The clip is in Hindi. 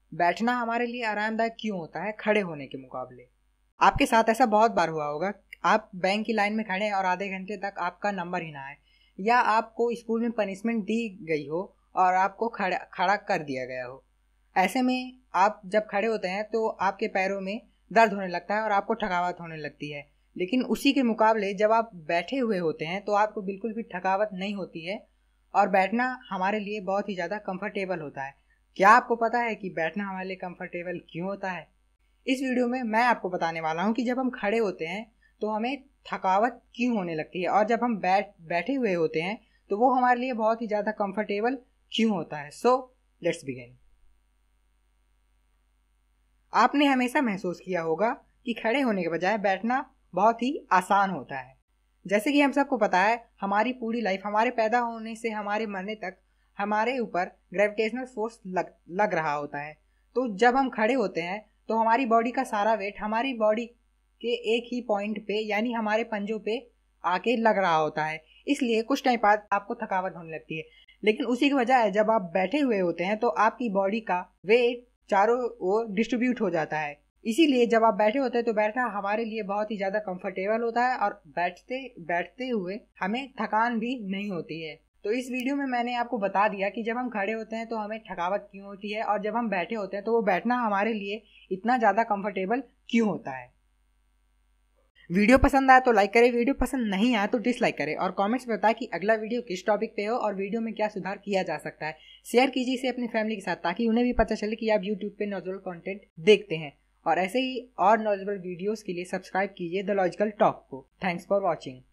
बैठना हमारे लिए आरामदायक क्यों होता है खड़े होने के मुकाबले? आपके साथ ऐसा बहुत बार हुआ होगा, आप बैंक की लाइन में खड़े हैं और आधे घंटे तक आपका नंबर ही ना आए, या आपको स्कूल में पनिशमेंट दी गई हो और आपको खड़ा कर दिया गया हो। ऐसे में आप जब खड़े होते हैं तो आपके पैरों में दर्द होने लगता है और आपको थकावट होने लगती है। लेकिन उसी के मुकाबले जब आप बैठे हुए होते हैं तो आपको बिल्कुल भी थकावट नहीं होती है और बैठना हमारे लिए बहुत ही ज़्यादा कंफर्टेबल होता है। क्या आपको पता है कि बैठना हमारे लिए कंफर्टेबल क्यों होता है? इस वीडियो में मैं आपको बताने वाला हूँ कि जब हम खड़े होते हैं तो हमें थकावट क्यों होने लगती है और जब हम बैठे हुए होते हैं तो वो हमारे लिए बहुत ही ज़्यादा कंफर्टेबल क्यों होता है। So let's begin. आपने हमेशा महसूस किया होगा कि खड़े होने के बजाय बैठना बहुत ही आसान होता है। जैसे कि हम सबको पता है, हमारी पूरी लाइफ, हमारे पैदा होने से हमारे मरने तक हमारे ऊपर ग्रेविटेशनल फोर्स लग रहा होता है। तो जब हम खड़े होते हैं तो हमारी बॉडी का सारा वेट हमारी बॉडी के एक ही पॉइंट पे यानी हमारे पंजों पे आके लग रहा होता है। इसलिए कुछ टाइम बाद आपको थकावट होने लगती है। लेकिन उसी के बजाय जब आप बैठे हुए होते हैं तो आपकी बॉडी का वेट चारों ओर डिस्ट्रीब्यूट हो जाता है। इसीलिए जब आप बैठे होते हैं तो बैठना हमारे लिए बहुत ही ज़्यादा कंफर्टेबल होता है और बैठते बैठते हुए हमें थकान भी नहीं होती है। तो इस वीडियो में मैंने आपको बता दिया कि जब हम खड़े होते हैं तो हमें थकावट क्यों होती है और जब हम बैठे होते हैं तो वो बैठना हमारे लिए इतना ज़्यादा कंफर्टेबल क्यों होता है। वीडियो पसंद आया तो लाइक करें, वीडियो पसंद नहीं आया तो डिसलाइक करें और कमेंट्स में बताएं कि अगला वीडियो किस टॉपिक पे हो और वीडियो में क्या सुधार किया जा सकता है। शेयर कीजिए इसे अपनी फैमिली के साथ ताकि उन्हें भी पता चले कि आप यूट्यूब पे नॉलेजेबल कंटेंट देखते हैं। और ऐसे ही और नॉलेजेबल वीडियोस के लिए सब्सक्राइब कीजिए द लॉजिकल टॉक को। Thanks for watching.